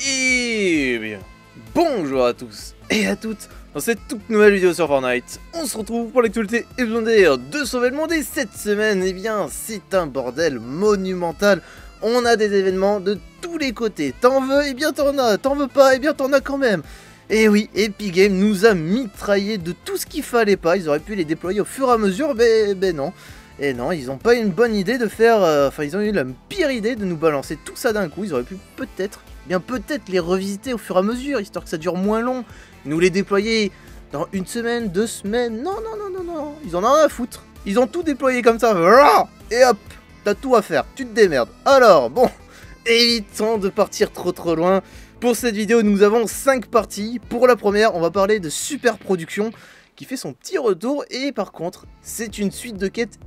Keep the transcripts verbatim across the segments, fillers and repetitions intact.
Et bien, bonjour à tous et à toutes. Dans cette toute nouvelle vidéo sur Fortnite, on se retrouve pour l'actualité hebdomadaire de Sauver le Monde. Et cette semaine, eh bien, c'est un bordel monumental. On a des événements de tous les côtés. T'en veux, eh bien t'en as. T'en veux pas, eh bien t'en as quand même. Et oui, Epic Games nous a mitraillé de tout ce qu'il fallait pas. Ils auraient pu les déployer au fur et à mesure, mais ben non. Et non, ils n'ont pas eu une bonne idée de faire... Euh, enfin, ils ont eu la pire idée de nous balancer tout ça d'un coup. Ils auraient pu peut-être, bien peut-être les revisiter au fur et à mesure, histoire que ça dure moins long. Nous les déployer dans une semaine, deux semaines. Non, non, non, non, non. Ils en ont rien à foutre. Ils ont tout déployé comme ça. Et hop, t'as tout à faire. Tu te démerdes. Alors, bon, évitons de partir trop trop loin. Pour cette vidéo, nous avons cinq parties. Pour la première, on va parler de Super Production qui fait son petit retour. Et par contre, c'est une suite de quêtes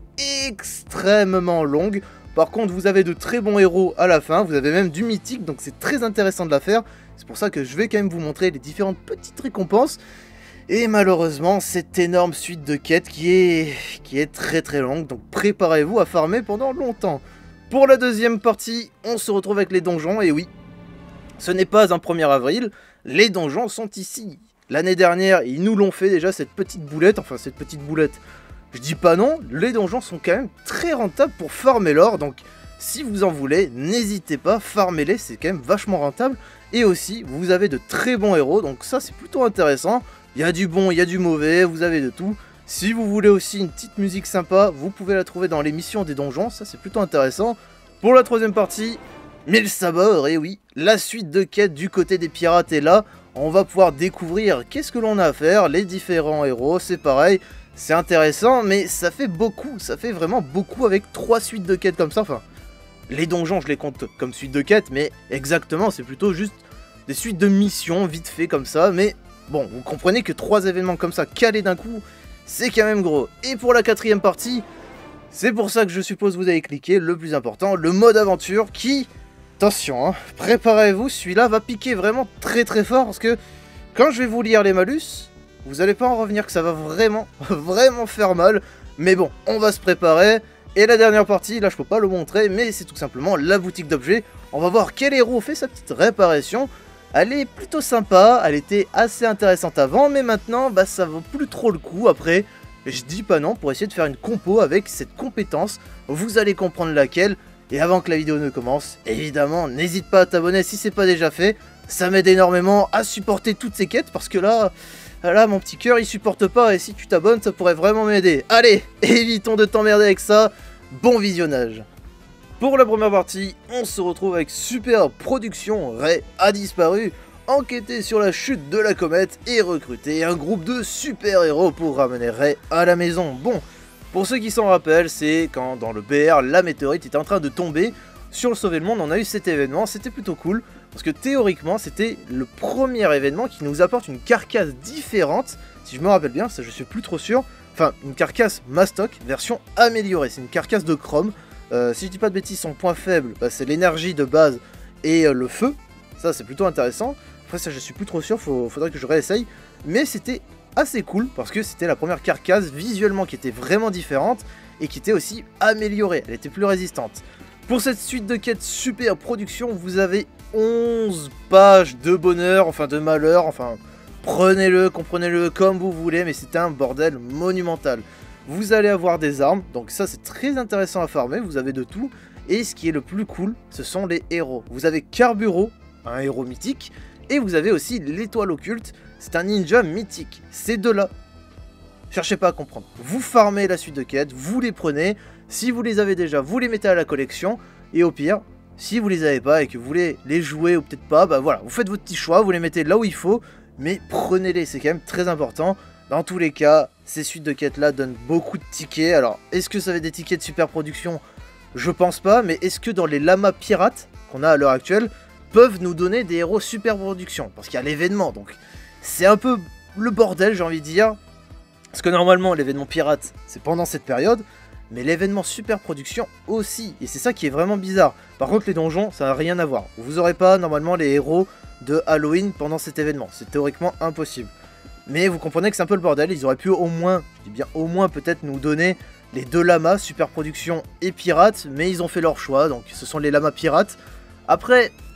extrêmement longue. Par contre, vous avez de très bons héros à la fin. Vous avez même du mythique, donc c'est très intéressant de la faire. C'est pour ça que je vais quand même vous montrer les différentes petites récompenses. Et malheureusement, cette énorme suite de quêtes qui est, qui est très très longue. Donc préparez-vous à farmer pendant longtemps. Pour la deuxième partie, on se retrouve avec les donjons. Et oui, ce n'est pas un premier avril. Les donjons sont ici. L'année dernière, ils nous l'ont fait déjà, cette petite boulette. Enfin, cette petite boulette. Je dis pas non, les donjons sont quand même très rentables pour farmer l'or. Donc, si vous en voulez, n'hésitez pas, farmez-les, c'est quand même vachement rentable. Et aussi, vous avez de très bons héros, donc ça c'est plutôt intéressant. Il y a du bon, il y a du mauvais, vous avez de tout. Si vous voulez aussi une petite musique sympa, vous pouvez la trouver dans les missions des donjons, ça c'est plutôt intéressant. Pour la troisième partie, mille sabords, et oui, la suite de quêtes du côté des pirates est là. On va pouvoir découvrir qu'est-ce que l'on a à faire, les différents héros, c'est pareil. C'est intéressant, mais ça fait beaucoup, ça fait vraiment beaucoup avec trois suites de quêtes comme ça. Enfin, les donjons, je les compte comme suite de quêtes, mais exactement, c'est plutôt juste des suites de missions vite fait comme ça. Mais bon, vous comprenez que trois événements comme ça calés d'un coup, c'est quand même gros. Et pour la quatrième partie, c'est pour ça que je suppose vous avez cliqué, le plus important, le mode aventure qui, attention, hein, préparez-vous, celui-là va piquer vraiment très très fort parce que quand je vais vous lire les malus, vous allez pas en revenir que ça va vraiment, vraiment faire mal. Mais bon, on va se préparer. Et la dernière partie, là je peux pas le montrer, mais c'est tout simplement la boutique d'objets. On va voir quel héros fait sa petite réparation. Elle est plutôt sympa, elle était assez intéressante avant, mais maintenant, bah ça vaut plus trop le coup. Après, je dis pas non pour essayer de faire une compo avec cette compétence. Vous allez comprendre laquelle. Et avant que la vidéo ne commence, évidemment, n'hésite pas à t'abonner si c'est pas déjà fait. Ça m'aide énormément à supporter toutes ces quêtes, parce que là... Là, mon petit cœur, il supporte pas, et si tu t'abonnes, ça pourrait vraiment m'aider. Allez, évitons de t'emmerder avec ça. Bon visionnage. Pour la première partie, on se retrouve avec Super Production. Ray a disparu, enquêter sur la chute de la comète et recruter un groupe de super-héros pour ramener Ray à la maison. Bon, pour ceux qui s'en rappellent, c'est quand dans le B R, la météorite était en train de tomber. Sur le Sauver le Monde, on a eu cet événement, c'était plutôt cool. Parce que théoriquement, c'était le premier événement qui nous apporte une carcasse différente. Si je me rappelle bien, ça je suis plus trop sûr. Enfin, une carcasse Mastoc, version améliorée. C'est une carcasse de chrome. Euh, si je dis pas de bêtises, son point faible, bah, c'est l'énergie de base et euh, le feu. Ça, c'est plutôt intéressant. Après, ça je suis plus trop sûr, faut, faudrait que je réessaye. Mais c'était assez cool parce que c'était la première carcasse visuellement qui était vraiment différente et qui était aussi améliorée. Elle était plus résistante. Pour cette suite de quêtes Super Production, vous avez onze pages de bonheur, enfin de malheur, enfin prenez-le, comprenez-le comme vous voulez, mais c'est un bordel monumental. Vous allez avoir des armes, donc ça c'est très intéressant à farmer, vous avez de tout. Et ce qui est le plus cool, ce sont les héros. Vous avez Carburo, un héros mythique, et vous avez aussi l'étoile occulte, c'est un ninja mythique. Ces deux-là, cherchez pas à comprendre. Vous farmez la suite de quêtes, vous les prenez. Si vous les avez déjà, vous les mettez à la collection. Et au pire, si vous les avez pas et que vous voulez les jouer ou peut-être pas, bah voilà, vous faites votre petit choix, vous les mettez là où il faut. Mais prenez-les, c'est quand même très important. Dans tous les cas, ces suites de quêtes là donnent beaucoup de tickets. Alors, est-ce que ça va être des tickets de Super Production? Je pense pas, mais est-ce que dans les lamas pirates qu'on a à l'heure actuelle, peuvent nous donner des héros Super Production? Parce qu'il y a l'événement, donc c'est un peu le bordel, j'ai envie de dire. Parce que normalement, l'événement pirate, c'est pendant cette période. Mais l'événement Super Production aussi, et c'est ça qui est vraiment bizarre. Par contre les donjons, ça n'a rien à voir. Vous aurez pas normalement les héros de Halloween pendant cet événement, c'est théoriquement impossible. Mais vous comprenez que c'est un peu le bordel, ils auraient pu au moins, je dis bien au moins peut-être nous donner les deux lamas, Super Production et Pirates, mais ils ont fait leur choix, donc ce sont les lamas pirates. Après,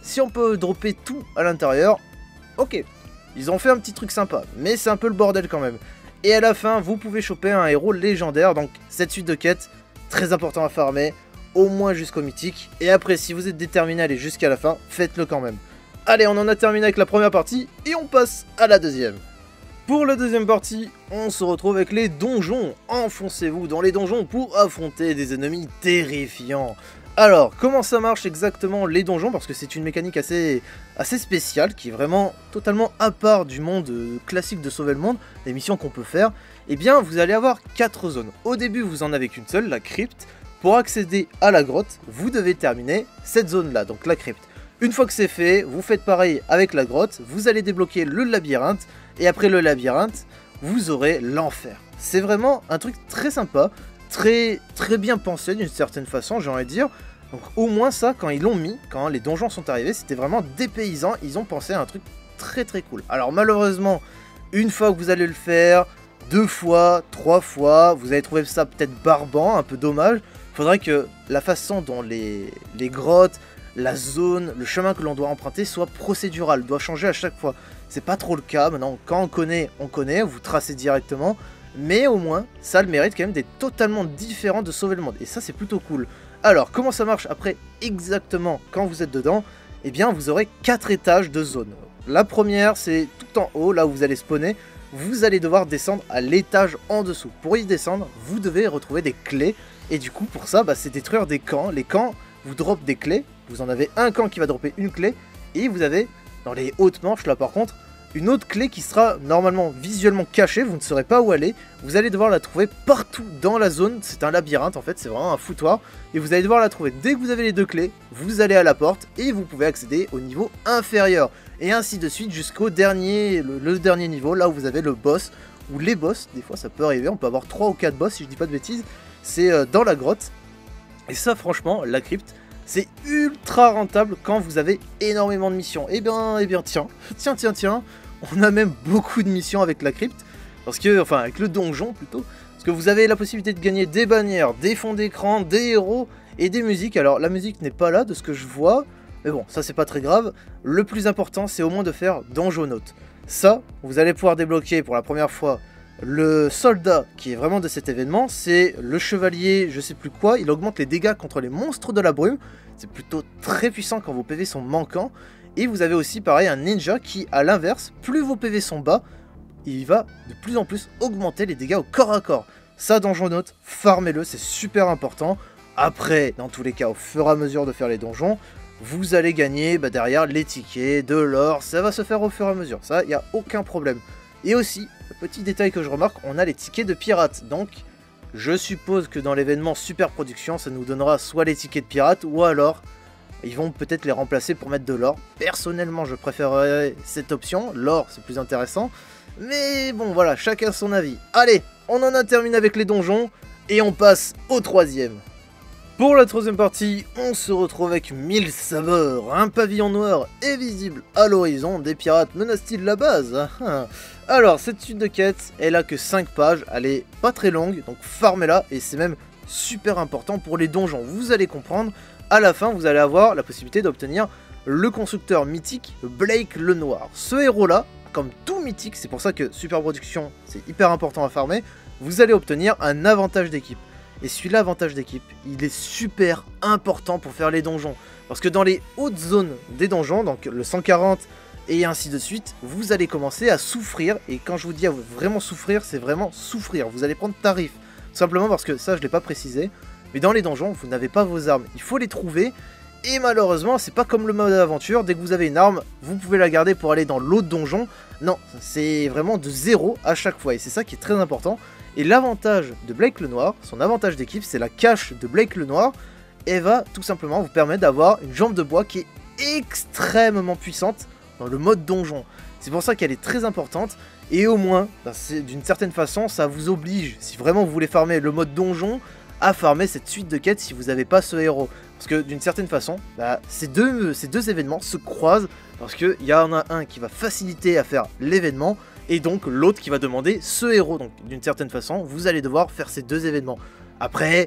si on peut dropper tout à l'intérieur, ok. Ils ont fait un petit truc sympa, mais c'est un peu le bordel quand même. Et à la fin, vous pouvez choper un héros légendaire, donc cette suite de quêtes, très important à farmer, au moins jusqu'au mythique. Et après, si vous êtes déterminé à aller jusqu'à la fin, faites-le quand même. Allez, on en a terminé avec la première partie, et on passe à la deuxième. Pour la deuxième partie, on se retrouve avec les donjons. Enfoncez-vous dans les donjons pour affronter des ennemis terrifiants. Alors, comment ça marche exactement les donjons? Parce que c'est une mécanique assez, assez spéciale, qui est vraiment totalement à part du monde euh, classique de sauver le monde, des missions qu'on peut faire. Eh bien, vous allez avoir quatre zones. Au début, vous en avez qu'une seule, la crypte. Pour accéder à la grotte, vous devez terminer cette zone-là, donc la crypte. Une fois que c'est fait, vous faites pareil avec la grotte, vous allez débloquer le labyrinthe, et après le labyrinthe, vous aurez l'enfer. C'est vraiment un truc très sympa. Très, très bien pensé d'une certaine façon, j'ai envie de dire. Donc au moins ça, quand ils l'ont mis, quand les donjons sont arrivés, c'était vraiment dépaysant. Ils ont pensé à un truc très très cool. Alors malheureusement, une fois que vous allez le faire, deux fois, trois fois, vous allez trouver ça peut-être barbant, un peu dommage. Il faudrait que la façon dont les, les grottes, la zone, le chemin que l'on doit emprunter soit procédural, doit changer à chaque fois. C'est pas trop le cas, maintenant quand on connaît, on connaît, vous tracez directement. Mais au moins, ça a le mérite quand même d'être totalement différent de sauver le monde. Et ça, c'est plutôt cool. Alors, comment ça marche après exactement quand vous êtes dedans? Eh bien, vous aurez quatre étages de zone. La première, c'est tout en haut, là où vous allez spawner. Vous allez devoir descendre à l'étage en dessous. Pour y descendre, vous devez retrouver des clés. Et du coup, pour ça, bah, c'est détruire des camps. Les camps vous dropent des clés. Vous en avez un camp qui va dropper une clé. Et vous avez, dans les hautes manches, là par contre, une autre clé qui sera normalement visuellement cachée, vous ne saurez pas où aller. Vous allez devoir la trouver partout dans la zone, c'est un labyrinthe en fait, c'est vraiment un foutoir. Et vous allez devoir la trouver dès que vous avez les deux clés, vous allez à la porte et vous pouvez accéder au niveau inférieur. Et ainsi de suite jusqu'au dernier, le, le dernier niveau, là où vous avez le boss, ou les boss, des fois ça peut arriver, on peut avoir trois ou quatre boss si je dis pas de bêtises. C'est euh, dans la grotte. Et ça franchement, la crypte, c'est ultra rentable quand vous avez énormément de missions. Et bien, et bien tiens, tiens, tiens, tiens. On a même beaucoup de missions avec la crypte, parce que, enfin avec le donjon plutôt, parce que vous avez la possibilité de gagner des bannières, des fonds d'écran, des héros et des musiques. Alors la musique n'est pas là de ce que je vois, mais bon, ça c'est pas très grave. Le plus important c'est au moins de faire Donjonaut. Ça, vous allez pouvoir débloquer pour la première fois le soldat qui est vraiment de cet événement, c'est le chevalier je sais plus quoi, il augmente les dégâts contre les monstres de la brume, c'est plutôt très puissant quand vos P V sont manquants. Et vous avez aussi pareil un ninja qui, à l'inverse, plus vos P V sont bas, il va de plus en plus augmenter les dégâts au corps à corps. Ça, Donjonaut, farmez-le, c'est super important. Après, dans tous les cas, au fur et à mesure de faire les donjons, vous allez gagner bah, derrière les tickets, de l'or, ça va se faire au fur et à mesure, ça, il n'y a aucun problème. Et aussi, petit détail que je remarque, on a les tickets de pirates, donc je suppose que dans l'événement Super Production, ça nous donnera soit les tickets de pirates, ou alors ils vont peut-être les remplacer pour mettre de l'or. Personnellement, je préférerais cette option. L'or, c'est plus intéressant. Mais bon, voilà, chacun son avis. Allez, on en a terminé avec les donjons. Et on passe au troisième. Pour la troisième partie, on se retrouve avec mille sabords. Un pavillon noir est visible à l'horizon. Des pirates menacent-ils la base? Alors, cette suite de quêtes, elle a que cinq pages. Elle est pas très longue, donc farmez-la. Et c'est même super important pour les donjons. Vous allez comprendre. À la fin, vous allez avoir la possibilité d'obtenir le constructeur mythique Blake le Noir. Ce héros-là, comme tout mythique, c'est pour ça que Super Production, c'est hyper important à farmer, vous allez obtenir un avantage d'équipe. Et celui-là, avantage d'équipe, il est super important pour faire les donjons. Parce que dans les hautes zones des donjons, donc le cent quarante et ainsi de suite, vous allez commencer à souffrir. Et quand je vous dis à vraiment souffrir, c'est vraiment souffrir. Vous allez prendre tarif. Tout simplement parce que ça, je ne l'ai pas précisé. Mais dans les donjons, vous n'avez pas vos armes, il faut les trouver, et malheureusement, c'est pas comme le mode aventure, dès que vous avez une arme, vous pouvez la garder pour aller dans l'autre donjon. Non, c'est vraiment de zéro à chaque fois, et c'est ça qui est très important. Et l'avantage de Blake le Noir, son avantage d'équipe, c'est la cache de Blake le Noir, et va tout simplement vous permettre d'avoir une jambe de bois qui est extrêmement puissante dans le mode donjon. C'est pour ça qu'elle est très importante, et au moins, ben d'une certaine façon, ça vous oblige, si vraiment vous voulez farmer le mode donjon, à farmer cette suite de quêtes si vous n'avez pas ce héros. Parce que d'une certaine façon, bah, ces, deux, ces deux événements se croisent parce qu'il y en a un qui va faciliter à faire l'événement et donc l'autre qui va demander ce héros. Donc d'une certaine façon, vous allez devoir faire ces deux événements. Après,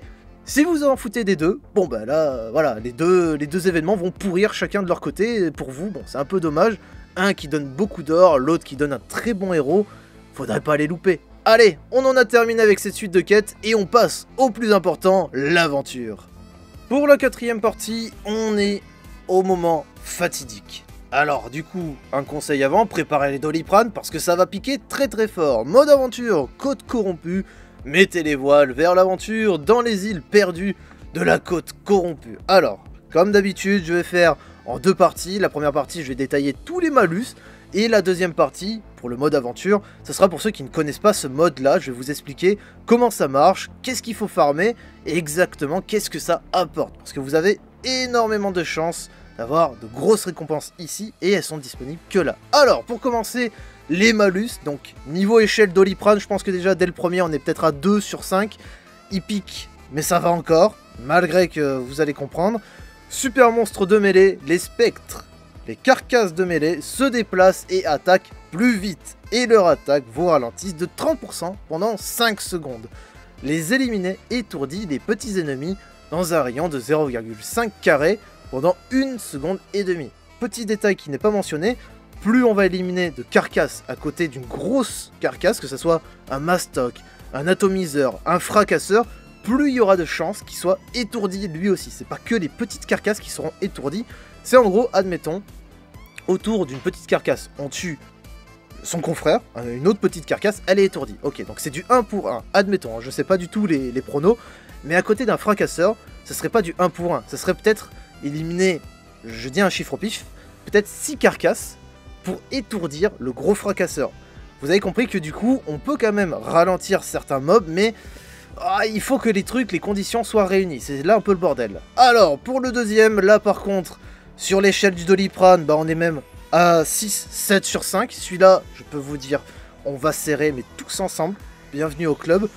Si vous en foutez des deux, bon bah là, euh, voilà, les deux, les deux événements vont pourrir chacun de leur côté. Pour vous, bon, c'est un peu dommage. Un qui donne beaucoup d'or, l'autre qui donne un très bon héros. Faudrait pas les louper. Allez, on en a terminé avec cette suite de quêtes et on passe au plus important, l'aventure. Pour la quatrième partie, on est au moment fatidique. Alors du coup, un conseil avant, préparez les Doliprane parce que ça va piquer très très fort. Mode aventure, côte corrompue, mettez les voiles vers l'aventure dans les îles perdues de la côte corrompue. Alors, comme d'habitude, je vais faire en deux parties. La première partie, je vais détailler tous les malus. Et la deuxième partie, pour le mode aventure, ce sera pour ceux qui ne connaissent pas ce mode-là. Je vais vous expliquer comment ça marche, qu'est-ce qu'il faut farmer et exactement qu'est-ce que ça apporte. Parce que vous avez énormément de chances d'avoir de grosses récompenses ici et elles sont disponibles que là. Alors, pour commencer, les malus. Donc, niveau échelle Doliprane, je pense que déjà dès le premier, on est peut-être à deux sur cinq. Il pique, mais ça va encore, malgré que vous allez comprendre. Super monstre de mêlée, les spectres. Les carcasses de mêlée se déplacent et attaquent plus vite. Et leur attaque vous ralentissent de trente pour cent pendant cinq secondes. Les éliminer étourdit les petits ennemis dans un rayon de zéro virgule cinq carré pendant une seconde et demie. Petit détail qui n'est pas mentionné, plus on va éliminer de carcasses à côté d'une grosse carcasse, que ce soit un mastoc, un atomiseur, un fracasseur, plus il y aura de chances qu'il soit étourdi lui aussi. C'est pas que les petites carcasses qui seront étourdies. C'est en gros, admettons, autour d'une petite carcasse, on tue son confrère, une autre petite carcasse, elle est étourdie. Ok, donc c'est du un pour un, admettons, hein, je sais pas du tout les, les pronos, mais à côté d'un fracasseur, ce serait pas du un pour un, ce serait peut-être éliminer, je dis un chiffre au pif, peut-être six carcasses pour étourdir le gros fracasseur. Vous avez compris que du coup, on peut quand même ralentir certains mobs, mais ah, il faut que les trucs, les conditions soient réunies, c'est là un peu le bordel. Alors, pour le deuxième, là par contre, sur l'échelle du Doliprane, bah on est même à six, sept sur cinq. Celui-là, je peux vous dire, on va serrer, mais tous ensemble. Bienvenue au club.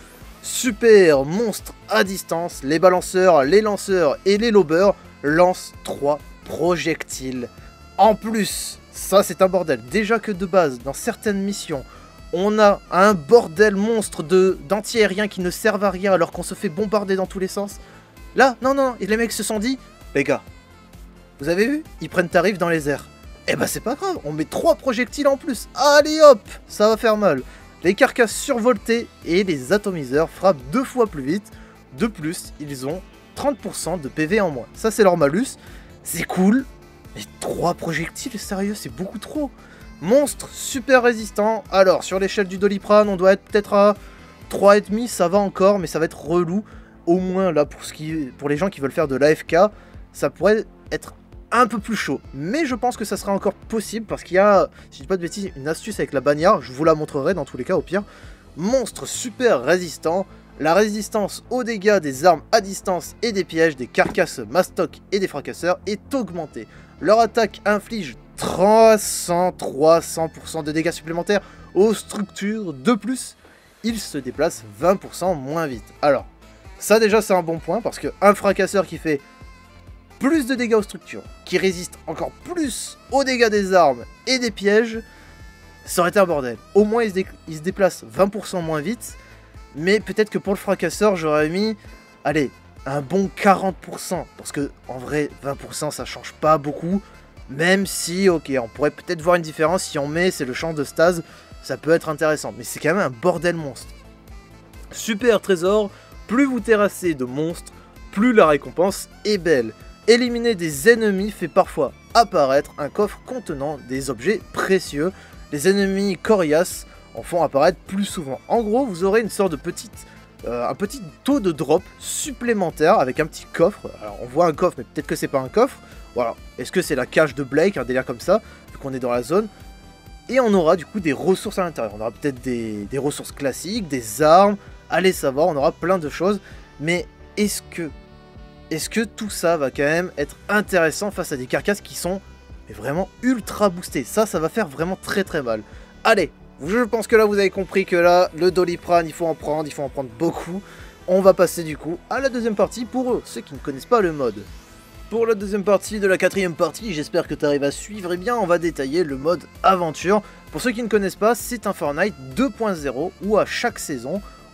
Super monstre à distance. Les balanceurs, les lanceurs et les lobeurs lancent trois projectiles. En plus, ça c'est un bordel. Déjà que de base, dans certaines missions, on a un bordel monstre de d'anti-aériens qui ne servent à rien alors qu'on se fait bombarder dans tous les sens. Là, non, non, et les mecs se sont dit, les gars, vous avez vu? Ils prennent tarif dans les airs. Eh ben c'est pas grave, on met trois projectiles en plus. Allez hop, ça va faire mal. Les carcasses survoltées et les atomiseurs frappent deux fois plus vite. De plus, ils ont trente pour cent de P V en moins. Ça c'est leur malus. C'est cool. Mais trois projectiles, sérieux, c'est beaucoup trop. Monstre super résistant. Alors, sur l'échelle du Doliprane, on doit être peut-être à trois virgule cinq, ça va encore, mais ça va être relou. Au moins là, pour, ce qui, pour les gens qui veulent faire de l'A F K, ça pourrait être un peu plus chaud, mais je pense que ça sera encore possible parce qu'il y a, si je dis pas de bêtises, une astuce avec la bagnole, je vous la montrerai dans tous les cas au pire. Monstre super résistant, la résistance aux dégâts des armes à distance et des pièges des carcasses mastoc et des fracasseurs est augmentée. Leur attaque inflige trois cents pour cent de dégâts supplémentaires aux structures. De plus, ils se déplacent vingt pour cent moins vite. Alors, ça déjà c'est un bon point parce que un fracasseur qui fait plus de dégâts aux structures, qui résiste encore plus aux dégâts des armes et des pièges, ça aurait été un bordel. Au moins, il se, dé il se déplace vingt pour cent moins vite, mais peut-être que pour le fracasseur, j'aurais mis, allez, un bon quarante pour cent, parce que en vrai, vingt pour cent, ça change pas beaucoup, même si, ok, on pourrait peut-être voir une différence si on met, c'est le champ de stase, ça peut être intéressant, mais c'est quand même un bordel monstre. Super trésor, plus vous terrassez de monstres, plus la récompense est belle. Éliminer des ennemis fait parfois apparaître un coffre contenant des objets précieux. Les ennemis coriaces en font apparaître plus souvent. En gros, vous aurez une sorte de petite, euh, un petit taux de drop supplémentaire avec un petit coffre. Alors, on voit un coffre, mais peut-être que c'est pas un coffre. Voilà. Est-ce que c'est la cache de Blake, un délire comme ça, vu qu'on est dans la zone? Et on aura du coup des ressources à l'intérieur. On aura peut-être des, des ressources classiques, des armes, allez savoir, on aura plein de choses. Mais est-ce que... Est-ce que tout ça va quand même être intéressant face à des carcasses qui sont mais vraiment ultra boostées? Ça, ça va faire vraiment très très mal. Allez, je pense que là vous avez compris que là, le Doliprane, il faut en prendre, il faut en prendre beaucoup. On va passer du coup à la deuxième partie pour eux, ceux qui ne connaissent pas le mode. Pour la deuxième partie de la quatrième partie, j'espère que tu arrives à suivre, et bien on va détailler le mode aventure. Pour ceux qui ne connaissent pas, c'est un Fortnite deux point zéro où à chaque saison,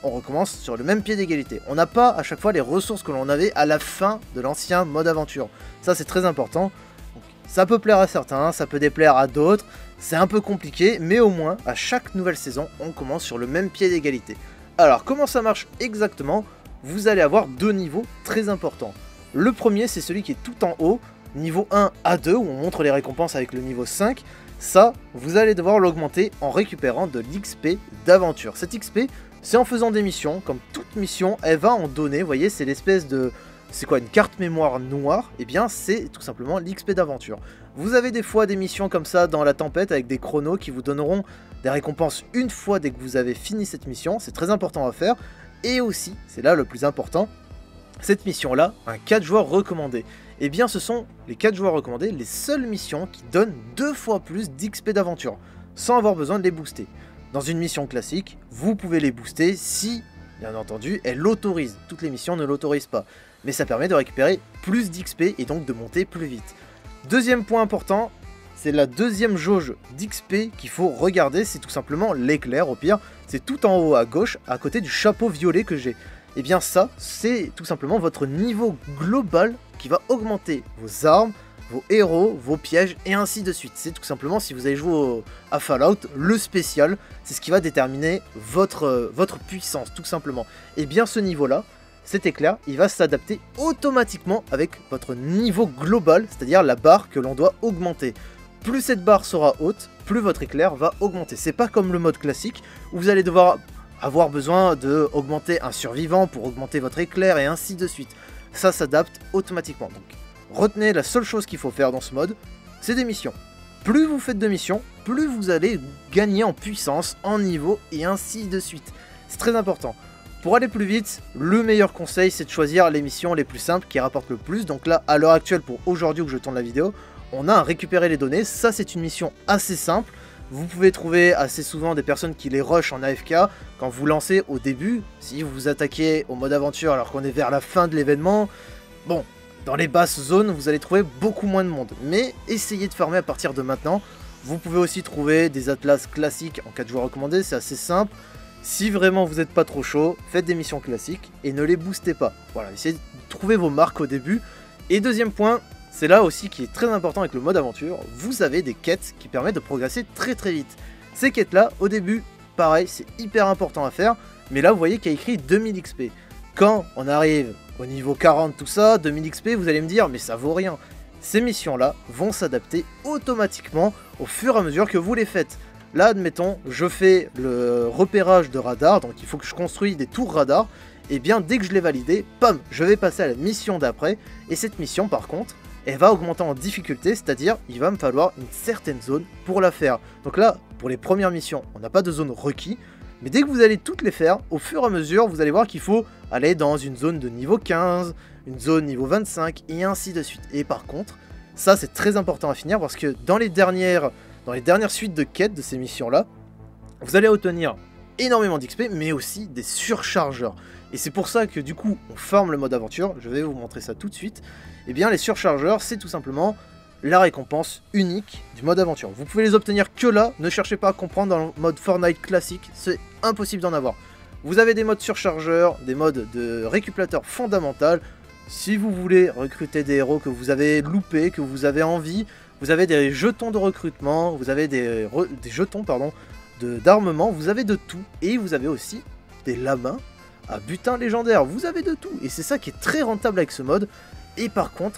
on recommence sur le même pied d'égalité. On n'a pas à chaque fois les ressources que l'on avait à la fin de l'ancien mode aventure. Ça c'est très important. Donc, ça peut plaire à certains, ça peut déplaire à d'autres. C'est un peu compliqué, mais au moins, à chaque nouvelle saison, on commence sur le même pied d'égalité. Alors, comment ça marche exactement? Vous allez avoir deux niveaux très importants. Le premier, c'est celui qui est tout en haut, niveau un à deux, où on montre les récompenses avec le niveau cinq. Ça, vous allez devoir l'augmenter en récupérant de l'X P d'aventure. Cette X P, c'est en faisant des missions. Comme toute mission, elle va en donner. Vous voyez, c'est l'espèce de... C'est quoi, une carte mémoire noire? Eh bien, c'est tout simplement l'X P d'aventure. Vous avez des fois des missions comme ça dans la tempête avec des chronos qui vous donneront des récompenses une fois dès que vous avez fini cette mission. C'est très important à faire. Et aussi, c'est là le plus important, cette mission-là, un quatre joueurs recommandé. Eh bien, ce sont les quatre joueurs recommandés, les seules missions qui donnent deux fois plus d'X P d'aventure, sans avoir besoin de les booster. Dans une mission classique, vous pouvez les booster si, bien entendu, elle l'autorise. Toutes les missions ne l'autorisent pas. Mais ça permet de récupérer plus d'X P et donc de monter plus vite. Deuxième point important, c'est la deuxième jauge d'X P qu'il faut regarder, c'est tout simplement l'éclair au pire. C'est tout en haut à gauche, à côté du chapeau violet que j'ai. Et bien ça, c'est tout simplement votre niveau global qui va augmenter vos armes, vos héros, vos pièges et ainsi de suite. C'est tout simplement, si vous avez joué au, à Fallout, le spécial, c'est ce qui va déterminer votre, votre puissance, tout simplement. Et bien ce niveau-là, cet éclair, il va s'adapter automatiquement avec votre niveau global, c'est-à-dire la barre que l'on doit augmenter. Plus cette barre sera haute, plus votre éclair va augmenter. C'est pas comme le mode classique, où vous allez devoir avoir besoin d'augmenter un survivant pour augmenter votre éclair et ainsi de suite. Ça s'adapte automatiquement. Donc, retenez la seule chose qu'il faut faire dans ce mode, c'est des missions. Plus vous faites de missions, plus vous allez gagner en puissance, en niveau et ainsi de suite. C'est très important. Pour aller plus vite, le meilleur conseil, c'est de choisir les missions les plus simples qui rapportent le plus. Donc là, à l'heure actuelle, pour aujourd'hui où je tourne la vidéo, on a à récupérer les données. Ça, c'est une mission assez simple. Vous pouvez trouver assez souvent des personnes qui les rushent en A F K quand vous lancez au début. Si vous vous attaquez au mode aventure alors qu'on est vers la fin de l'événement, bon, dans les basses zones, vous allez trouver beaucoup moins de monde. Mais essayez de farmer à partir de maintenant. Vous pouvez aussi trouver des atlas classiques en quatre joueurs recommandés, c'est assez simple. Si vraiment vous n'êtes pas trop chaud, faites des missions classiques et ne les boostez pas. Voilà, essayez de trouver vos marques au début. Et deuxième point, c'est là aussi qui est très important avec le mode aventure, vous avez des quêtes qui permettent de progresser très très vite. Ces quêtes là, au début, pareil, c'est hyper important à faire, mais là vous voyez qu'il y a écrit deux mille X P. Quand on arrive au niveau quarante, tout ça, deux mille X P, vous allez me dire, mais ça vaut rien. Ces missions là vont s'adapter automatiquement au fur et à mesure que vous les faites. Là, admettons, je fais le repérage de radar, donc il faut que je construise des tours radar, et bien dès que je l'ai validé, pam, je vais passer à la mission d'après, et cette mission par contre, elle va augmenter en difficulté, c'est-à-dire il va me falloir une certaine zone pour la faire. Donc là, pour les premières missions, on n'a pas de zone requis, mais dès que vous allez toutes les faire, au fur et à mesure, vous allez voir qu'il faut aller dans une zone de niveau quinze, une zone niveau vingt-cinq, et ainsi de suite. Et par contre, ça c'est très important à finir, parce que dans les dernières, dans les dernières suites de quêtes de ces missions-là, vous allez obtenir énormément d'X P, mais aussi des surchargeurs. Et c'est pour ça que du coup, on farm le mode aventure, je vais vous montrer ça tout de suite. Et bien les surchargeurs, c'est tout simplement la récompense unique du mode aventure. Vous pouvez les obtenir que là, ne cherchez pas à comprendre dans le mode Fortnite classique, c'est impossible d'en avoir. Vous avez des modes surchargeurs, des modes de récupérateur fondamental. Si vous voulez recruter des héros que vous avez loupés, que vous avez envie, vous avez des jetons de recrutement, vous avez des, re, des jetons pardon, d'armement, vous avez de tout. Et vous avez aussi des lamas à butin légendaire, vous avez de tout. Et c'est ça qui est très rentable avec ce mode. Et par contre,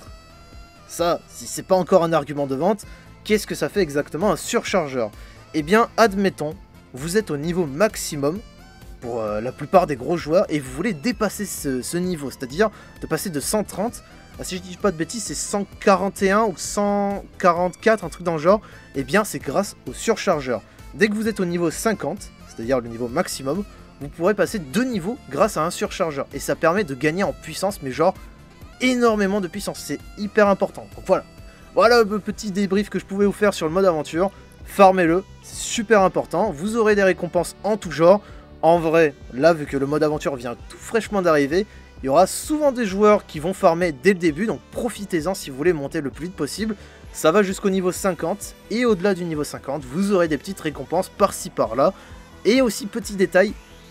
ça, si c'est pas encore un argument de vente, qu'est-ce que ça fait exactement un surchargeur? Eh bien, admettons, vous êtes au niveau maximum pour euh, la plupart des gros joueurs et vous voulez dépasser ce, ce niveau, c'est-à-dire de passer de cent trente, à, si je dis pas de bêtises, c'est cent quarante et un ou cent quarante-quatre, un truc dans le genre. Eh bien, c'est grâce au surchargeur. Dès que vous êtes au niveau cinquante, c'est-à-dire le niveau maximum, vous pourrez passer deux niveaux grâce à un surchargeur. Et ça permet de gagner en puissance, mais genre énormément de puissance. C'est hyper important. Donc voilà. Voilà le petit débrief que je pouvais vous faire sur le mode aventure. Farmez-le, c'est super important. Vous aurez des récompenses en tout genre. En vrai, là, vu que le mode aventure vient tout fraîchement d'arriver, il y aura souvent des joueurs qui vont farmer dès le début. Donc profitez-en si vous voulez monter le plus vite possible. Ça va jusqu'au niveau cinquante. Et au-delà du niveau cinquante, vous aurez des petites récompenses par-ci par-là. Et aussi, petit détail,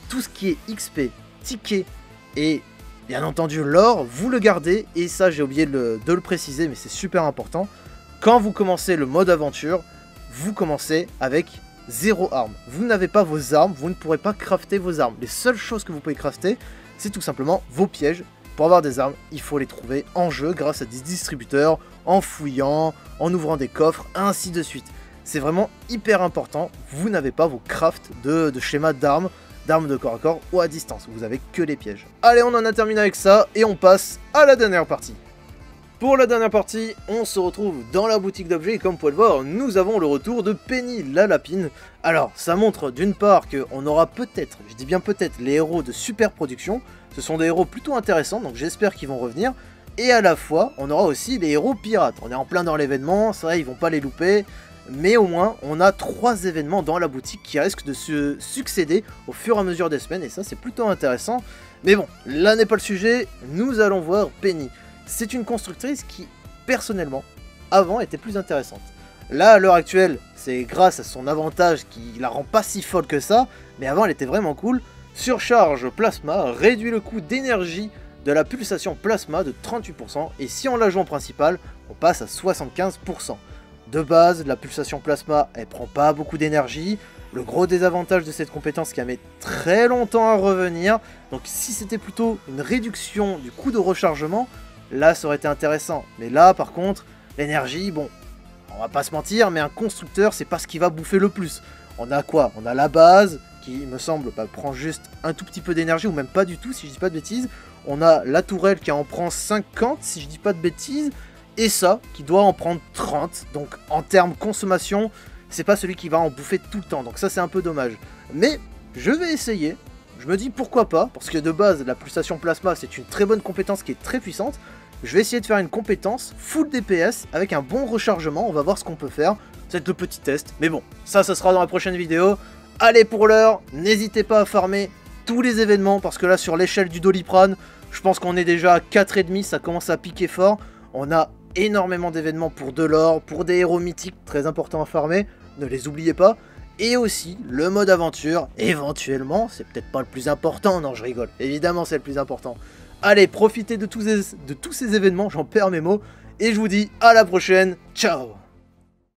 tout ce qui est X P, tickets et bien entendu l'or, vous le gardez. Et ça j'ai oublié de le, de le préciser, mais c'est super important. Quand vous commencez le mode aventure, vous commencez avec zéro arme. Vous n'avez pas vos armes, vous ne pourrez pas crafter vos armes. Les seules choses que vous pouvez crafter, c'est tout simplement vos pièges. Pour avoir des armes, il faut les trouver en jeu grâce à des distributeurs, en fouillant, en ouvrant des coffres, ainsi de suite. C'est vraiment hyper important, vous n'avez pas vos crafts de, de schémas d'armes, d'armes de corps à corps ou à distance, vous avez que les pièges. Allez, on en a terminé avec ça et on passe à la dernière partie. Pour la dernière partie, on se retrouve dans la boutique d'objets et comme vous pouvez le voir, nous avons le retour de Penny la lapine. Alors, ça montre d'une part qu'on aura peut-être, je dis bien peut-être, les héros de super production. Ce sont des héros plutôt intéressants, donc j'espère qu'ils vont revenir. Et à la fois, on aura aussi les héros pirates. On est en plein dans l'événement, c'est vrai, ils vont pas les louper. Mais au moins, on a trois événements dans la boutique qui risquent de se succéder au fur et à mesure des semaines. Et ça, c'est plutôt intéressant. Mais bon, là n'est pas le sujet, nous allons voir Penny. C'est une constructrice qui, personnellement, avant était plus intéressante. Là, à l'heure actuelle, c'est grâce à son avantage qui la rend pas si folle que ça, mais avant elle était vraiment cool. Surcharge plasma, réduit le coût d'énergie de la pulsation plasma de trente-huit pour cent, et si on la joue en principal, on passe à soixante-quinze pour cent. De base, la pulsation plasma, elle prend pas beaucoup d'énergie. Le gros désavantage de cette compétence qui a mis très longtemps à revenir, donc si c'était plutôt une réduction du coût de rechargement, là, ça aurait été intéressant. Mais là, par contre, l'énergie, bon, on va pas se mentir, mais un constructeur, c'est pas ce qui va bouffer le plus. On a quoi? On a la base, qui, il me semble, bah, prend juste un tout petit peu d'énergie, ou même pas du tout, si je dis pas de bêtises. On a la tourelle qui en prend cinquante, si je dis pas de bêtises. Et ça, qui doit en prendre trente. Donc, en termes consommation, c'est pas celui qui va en bouffer tout le temps. Donc ça, c'est un peu dommage. Mais, je vais essayer. Je me dis pourquoi pas, parce que de base, la pulsation plasma, c'est une très bonne compétence qui est très puissante. Je vais essayer de faire une compétence full D P S avec un bon rechargement, on va voir ce qu'on peut faire. C'est le petit test, mais bon, ça, ça sera dans la prochaine vidéo. Allez, pour l'heure, n'hésitez pas à farmer tous les événements, parce que là, sur l'échelle du Doliprane, je pense qu'on est déjà à quatre virgule cinq, ça commence à piquer fort. On a énormément d'événements pour de l'or, pour des héros mythiques, très importants à farmer, ne les oubliez pas. Et aussi, le mode aventure, éventuellement, c'est peut-être pas le plus important, non je rigole, évidemment c'est le plus important. Allez, profitez de tous ces, de tous ces événements, j'en perds mes mots, et je vous dis à la prochaine, ciao!